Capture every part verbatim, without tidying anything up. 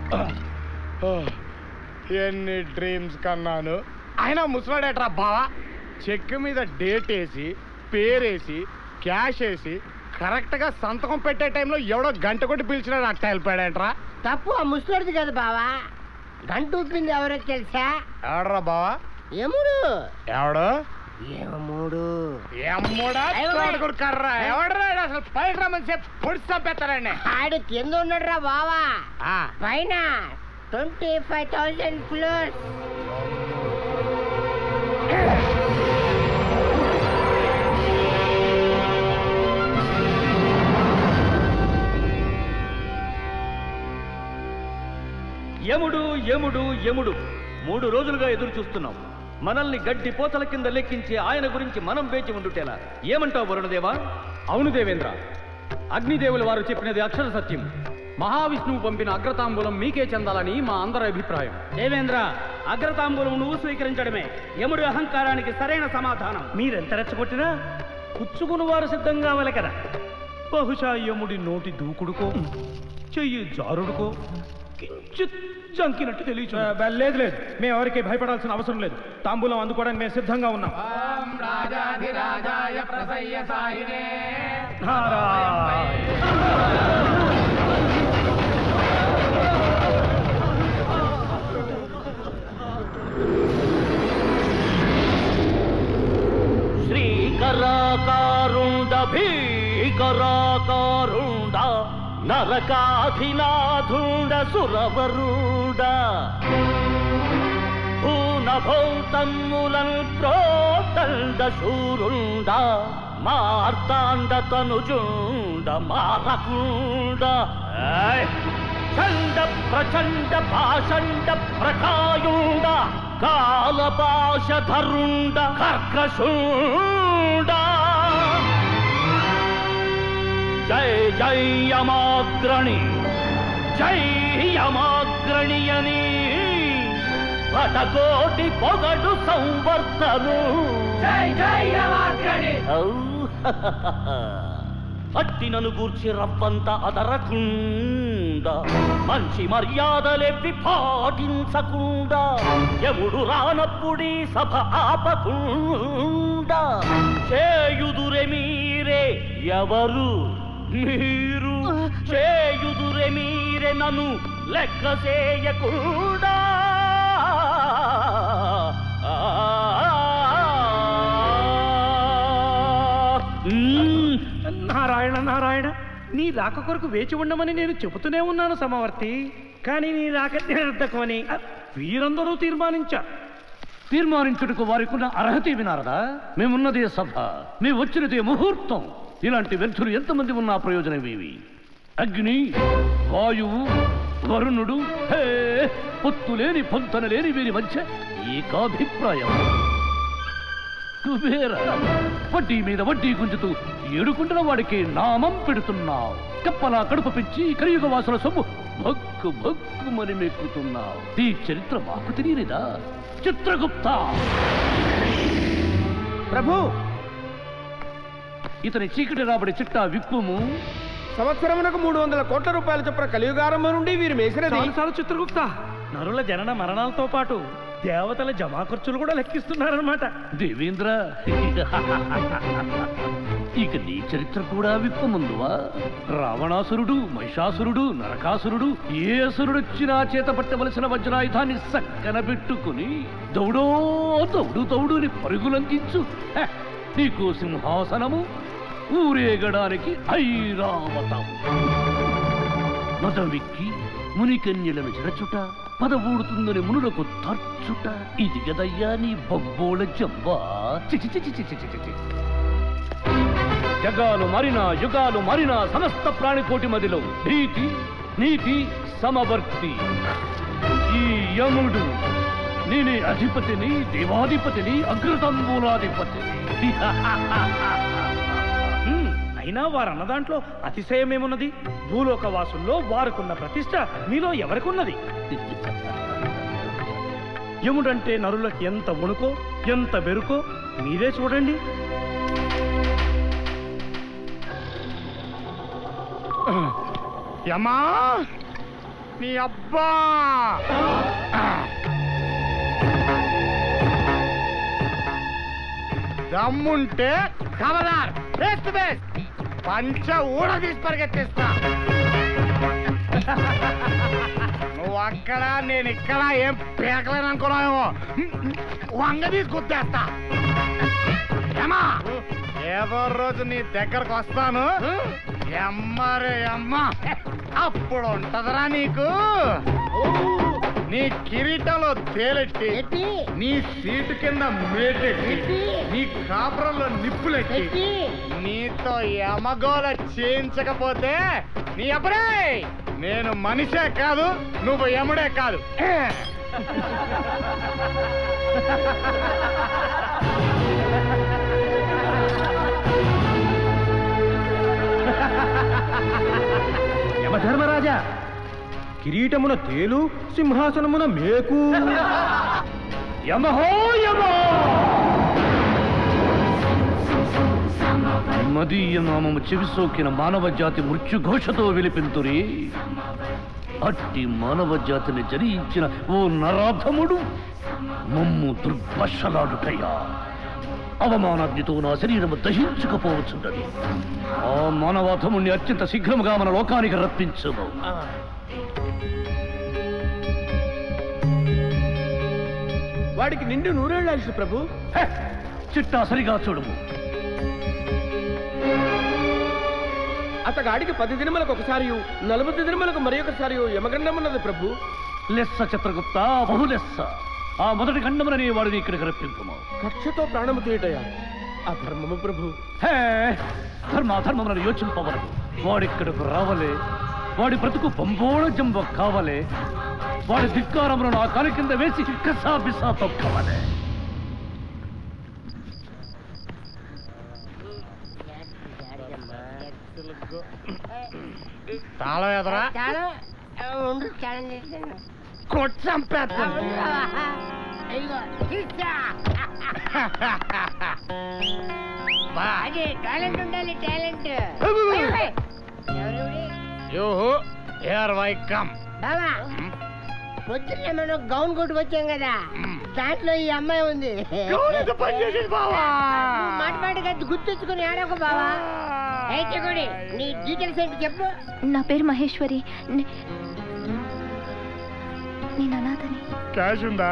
ఎన్ని డ్రీమ్స్ కన్నాను. అయినా ముసలాడేట్రా బావా, చెక్ మీద డేట్ వేసి పేరేసి క్యాష్ వేసి కరెక్ట్గా సంతకం పెట్టే టైంలో ఎవడో గంట కొట్టి పిలిచినాడు అట్ట వెళ్ళిపోయాడేంట్రా. తప్పు ఆ ముసలాడిది కదా బావా, గంట ఊపింది ఎవరో తెలుసా? ఎవడరా బావా? యముడు. ఎవడు? యముడు. యమ్ముడా కర్రా ఎవడరా అసలు పైకి రమ్మని చెప్పి పొడిచి చంపేస్తారండి. ఆడు కింద ఉన్నాడు రా బావా, పైన ట్వంటీ ఫైవ్ థౌసండ్ ఫ్లోర్స్. యముడు యముడు యముడు మూడు రోజులుగా ఎదురు చూస్తున్నాం. మనల్ని గడ్డి పోతల కింద లెక్కించి ఆయన గురించి మనం వేచి ఉండుటేలా. ఏమంటావు వరుణదేవా? అవును దేవేంద్ర, అగ్నిదేవుల వారు చెప్పినది అక్షర సత్యం. మహావిష్ణువు పంపిన అగ్రతాంబూలం మీకే చెందాలని మా అందరి అభిప్రాయం. దేవేంద్ర, అగ్రతాంబూలం నువ్వు స్వీకరించడమే యముడి అహంకారానికి సరైన సమాధానం. మీరెంత రెచ్చగొట్టినా పుచ్చుకుని వారు సిద్ధంగా వల కదా. బహుశా యముడి నోటి దూకుడుకో చెయ్యి జారుడుకో కించిత్ జంకినట్టు తెలియచు. లేదు లేదు, మేము ఎవరికి భయపడాల్సిన అవసరం లేదు. తాంబూలం అందుకోవడానికి మేము సిద్ధంగా ఉన్నాం. శ్రీకరాకారుండ భీకరాకారుండ నరకాధినాథుండ సురవరుడ భూనభౌతమ్ములన్ ప్రోతండ శూరుండ మార్తాండ తనుజుండ మారకుండ చండ ప్రచండ పాషండ ప్రకాయుండ కాలపాశధరుండ కర్కశుండ జై జై యమాగ్రణి జై యమాగ్రణియని పటకోటి పొగడు సంవర్ధను. జై జై యమాగ్రణి. అట్టినను గూర్చి రవ్వంత అదరకుండా మంచి మర్యాదలెవ్వి పాటించకుండా యముడు రానప్పుడీ సభ ఆపకుండా చేయుదురే మీరే ఎవరు మీరు చేయుదురే మీరే నన్ను లెక్క చేయకుండా. నారాయణ నారాయణ, నీ రాక కొరకు వేచి ఉండమని నేను చెబుతూనే ఉన్నాను సమవర్తి. కానీ నీ రాక నిరర్ధకమని వీరందరూ తీర్మానించారు. తీర్మానించుటకు వారికున్న అర్హత వినారదా? మేమున్నదే సభ, మేము వచ్చినదే ముహూర్తం. ఇలాంటి వ్యర్థులు ఎంతమంది ఉన్నా ప్రయోజనమేవి? అగ్ని, వాయువు, వరుణుడు, హే పొత్తులేని పొంతనలేని వీరి మధ్య ఏకాభిప్రాయం. కుబేరా, వడ్డీ మీద వడ్డీ గుంజుతూ ఏడుకుంటున్న వాడికి నామం పెడుతున్నావు. కప్పలా కడుపు పెంచి కలియుగ వాసుల సొమ్ము భక్కు భక్కు మరి మెక్కుతున్నావు. ఈ చరిత్ర మాకు తెలియలేదా? చిత్రగుప్త ప్రభు, ఇతని చీకటి రాబడి చిట్టా విప్పుము. సంవత్సరమునకు మూడు వందల కోట్ల రూపాయల చొప్పున కలియుగారంభం నుండి వీరు వేసినది. చిత్రగుప్త, నరుల జనన మరణాలతో పాటు దేవతల జమా ఖర్చులు కూడా లెక్కిస్తున్నారన్నమాట. దేవేంద్ర, ఇక నీ చరిత్ర కూడా విప్పముందువా? రావణాసురుడు, మహిషాసురుడు, నరకాసురుడు ఏ అసురుడొచ్చినా చేత పట్టవలసిన వజ్రాయుధాన్ని సక్కన పెట్టుకుని దౌడో దౌడు దౌడుని పరుగులంకించు. నీకు సింహాసనము, ఊరేగడానికి ఐరావతం. మదవిక్కి మునికన్యలను చెరచుట, పదవూడుతుందని మునులకు తర్చుట, ఇది గదయ్యా నీ బొబ్బోళ జంబా. జగాలు మారినా యుగాలు మారినా సమస్త ప్రాణికోటి మదిలో భీతి నీతి సమవర్తి. ఈ యముడు నేనే అధిపతిని, దేవాధిపతిని, అగ్రతంబూలాధిపతిని. అయినా వారన్న దాంట్లో అతిశయమేమున్నది? భూలోక వాసుల్లో వారికున్న ప్రతిష్ట మీలో ఎవరికున్నది? యముడంటే నరులకు ఎంత వణుకో ఎంత బెరుకో మీరే చూడండి. యమా నీ అబ్బా దమ్ముంటే కవలార్ బెస్ట్ బెస్ట్ పంచ ఊడ తీసి పరిగెత్తిస్తా. నువ్వు అక్కడ నేను ఇక్కడ ఏం పేకలేను అనుకున్నావేమో. వంగ తీసి గుర్తేస్తా. ఏమా ఏదో రోజు నీ దగ్గరకు వస్తాను. ఎమ్మరే అమ్మ అప్పుడు ఉంటదరా నీకు. నీ కిరీటంలో తేలెట్టి, నీ సీటు కింద మేటెట్టి, నీ కాపురంలో నిప్పులెట్టి, నీతో యమగోళ చేయించకపోతే నీ అప్పుడే నేను మనిషే కాదు, నువ్వు యముడే కాదు. యమధర్మరాజా, కిరీటమున తేలు, సింహాసనమున మేకు. యమహో యమో! మదీయ నామము చెవిసోకిన మానవ జాతి మృత్యుఘోషతో విలిపింతురి. అట్టి మానవ జాతిని జరించిన ఓ నరాధముడు మమ్ము దుర్భషలాడుటయ్యా. అవమానాగ్నితో నా శరీరము దహించుకపోవచ్చుండది. ఆ మానవాధముణ్ణి అత్యంత శీఘ్రముగా మన లోకానికి రప్పించము. వాడికి నిండు నూరేళ్ళాల్సి ప్రభు. చిట్టా సరిగా చూడము. అతగాడికి పది దినములకు ఒకసారి, నలభై దినములకు మరి ఒకసారి యమగండమున్నది ప్రభు. లెస్స చిత్రగుప్త, బహులెస్స. ఆ మొదటి గండముననే వాడిని ఇక్కడికి రప్పింపము. కక్షతో ప్రాణము తీయటయా అధర్మము ప్రభు. హే, ధర్మాధర్మములను యోచింపవరదు. వాడిక్కడకు రావలే, వాడి బ్రతుకు పంబోళ జంబ కావలే, వాడి ధిక్కారములను ఆ కాలి కింద వేసి కసా బిసా తొక్కవలే. తాళం ఎదరా కొట్టంపేస్తాను. టాలెంట్ ఉండాలి, టాలెంట్. పొద్దున్నే మనం గౌన్ కొట్టుకొచ్చాం కదా, దాంట్లో ఈ అమ్మాయి ఉంది. మాట మాటగా గుర్తుంచుకుని ఆడొక బావా. అయితే కూడా నీ డీటెయిల్స్ ఏంటి చెప్పు. నా పేరు మహేశ్వరి. నే- నేను అనాథని. క్యాష్ ఉందా?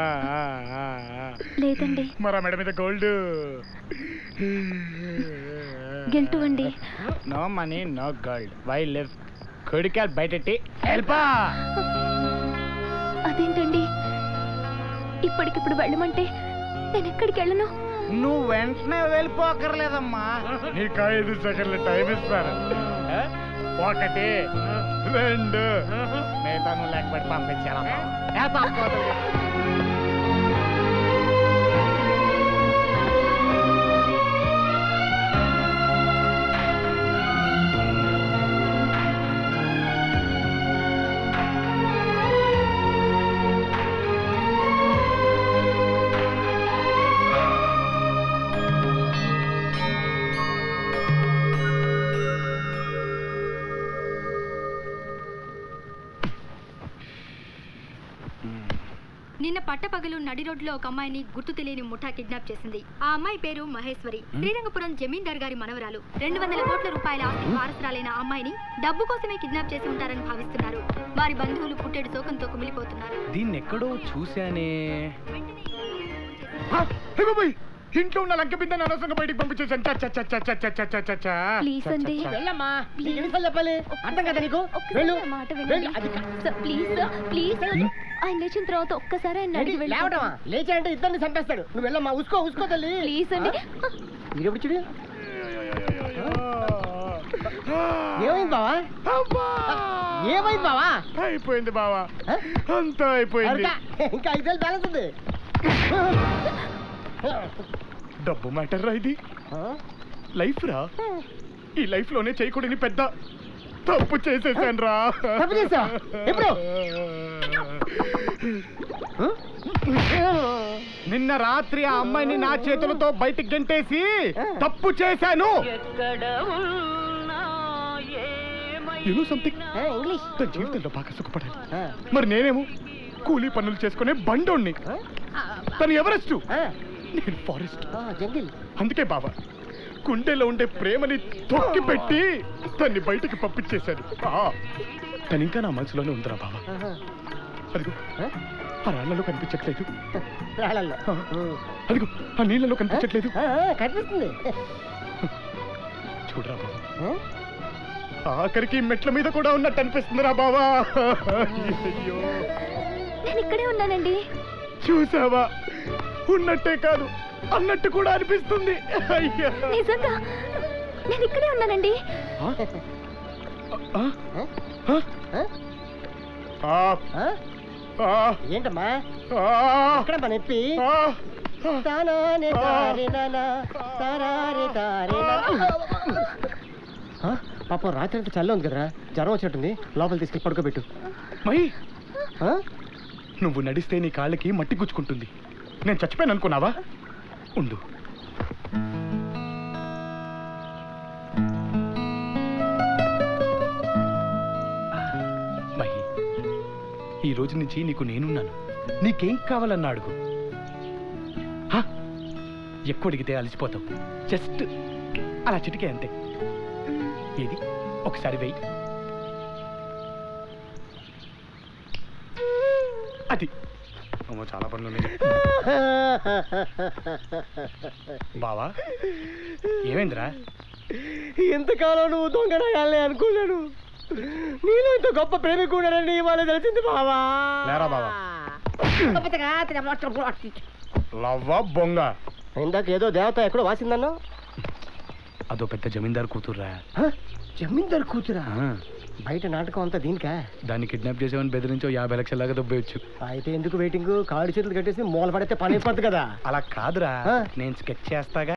లేదండి. మరా మేడం మీద గోల్డ్. గెల్టు అండి. No money no gold. Why live? కొడికాలు బయటెట్టి వెళ్ళిపా. అదేంటండి, ఇప్పటికిప్పుడు వెళ్ళమంటే నేను ఎక్కడికి వెళ్ళను? నువ్వు వెంటనే వెళ్ళిపోకర్లేదమ్మా. నీకు ఐదు సెకండ్లు టైం ఇస్తాను. ఒకటి రెండు మిగతా నువ్వు లేకపోతే పంపించానమ్మా. నిన్న పట్టపగలు నడి రోడ్లో ఒక అమ్మాయిని గుర్తు తెలియని ముఠా కిడ్నాప్ చేసింది. ఆ అమ్మాయి పేరు మహేశ్వరి. శ్రీరంగపురం జమీందార్ గారి మనవరాలు. రెండు వందల కోట్ల రూపాయల ఆస్తికి వారసురాలైన ఆ అమ్మాయిని డబ్బు కోసమే కిడ్నాప్ చేసి ఉంటారని భావిస్తున్నారు. వారి బంధువులు పుట్టెడు శోకంతో కుమిలిపోతున్నారు. దీన్ని ఎక్కడో చూశానే. ఇంట్లో ఉన్న లంక బిందెని అనవసరంగా బయటికి పంపించేసాను. ప్లీజ్ అండి, వెళ్ళమ్మా. ఎన్నిసార్లు చెప్పాలి, అర్థం కదా నీకు? వెళ్ళు. ఒక్కసారి నా మాట వినండి. Sir, please sir, please. ఆయన లేచిన తర్వాత ఒక్కసారి ఆయన అడిగి వెళ్ళి. లేవటమా? లేచాడంటే ఇద్దరిని చంపేస్తాడు. నువ్వు వెళ్ళమ్మా. ఉసుకో ఉసుకో తల్లి. ప్లీజ్ అండి. మీరెప్పుడు చూడు. ఏమైంది బావా? ఏమైంది బావా? అయిపోయింది బావా, అంతా అయిపోయింది. ఇంకా ఐదేళ్ళు బ్యాలెన్స్ ఉంది. డబ్బు మ్యాటర్ రా ఇది. లైఫ్ రా. ఈ లైఫ్ లోనే చేయకూడని పెద్ద తప్పు చేసేసాను రా. తప్పు చేసావా? ఎప్పుడు? నిన్న రాత్రి ఆ అమ్మాయిని నా చేతులతో బయటికి గంటేసి తప్పు చేశాను. ఎక్కడ ఉన్నా ఏమై యు నో సంథింగ్, ఇంగ్లీష్ తన జీవితంలో బాగా సుఖపడాలి. మరి నేనేమో కూలీ పనులు చేసుకునే బండోణ్ణి, తను ఎవరెస్ట్, నేను ఫారెస్ట్. జంగిల్. అందుకే బావా గుండెలో ఉండే ప్రేమని తొక్కి పెట్టి తన్ని బయటికి పంపించేశాడు. తను ఇంకా నా మనసులోనే ఉందిరా బావా. అదిగో ఆ రాళ్లలో కనిపించట్లేదు, అదిగో ఆ నీళ్ళలో కనిపించట్లేదు. కనిపిస్తుంది చూడరా బావా, ఆఖరికి మెట్ల మీద కూడా ఉన్నట్టు అనిపిస్తుందిరా బావా. అయ్యో నేను ఇక్కడే ఉన్నానండి. చూసావా, ఉన్నట్టే కాదు అన్నట్టు కూడా అనిపిస్తుంది. అయ్యా నిజంగా నేను ఇక్కడే ఉన్నానండి. ఏంటమ్మా ఎక్కడ నొప్పి? పాపం రాత్రి అంతా చల్ల ఉంది కదరా, జ్వరం వచ్చినట్టుంది, లోపల తీసుకెళ్ళి పడుకోబెట్టు. మై నువ్వు నడిస్తే నీ కాళ్ళకి మట్టి గుచ్చుకుంటుంది. నేను చచ్చిపోయాను అనుకున్నావా? ఉండు. మహి, ఈ రోజు నుంచి నీకు నేనున్నాను. నీకేం కావాలన్నా అడుగు. ఎక్కువ అడిగితే అలసిపోతావు. జస్ట్ అలా చిటికే అంతే. ఏది ఒకసారి వెయ్యి. అది చాలా పనులు ఉన్నాయి. బావా ఏమైందిరా? ఎంతకాలం నువ్వు దొంగనాయాలే అనుకున్నాను, నేను ఇంత గొప్ప ప్రేమికుడానని ఇవాళ తెలిసింది బావా. లేరా బావా, లవ్వా బొంగ. ఇందాక ఏదో దేవత ఎక్కడో వాసిందన్నా. అదో పెద్ద జమీందారు కూతుర్రా. జమీందారు కూతురా? బయట నాటకం అంతా దీనికా? దాన్ని కిడ్నాప్ చేసామని బెదిరించో యాభై లక్షల దాకా దొబ్బేయచ్చు. అయితే ఎందుకు వెయిటింగ్? కాళ్ళు చేతులు కట్టేసి మూల పడితే పని అయిపోద్ది కదా. అలా కాదురా, నేను స్కెచ్ చేస్తాగా.